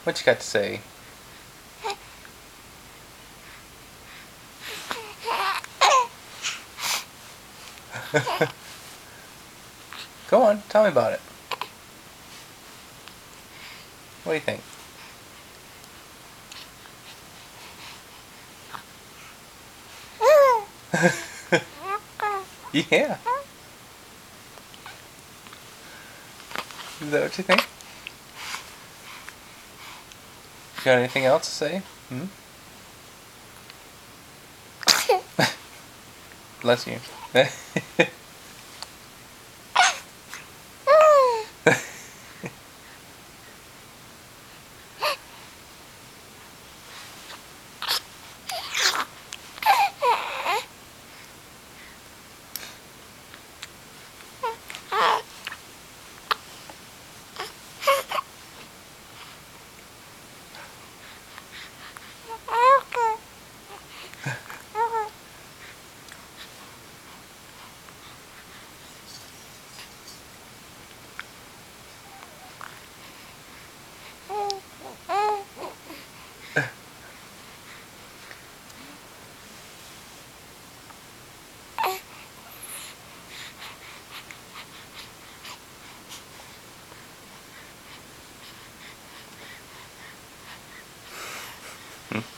What you got to say? Go on, tell me about it. What do you think? Yeah. Is that what you think? You got anything else to say? Hmm? Bless you. Hmm.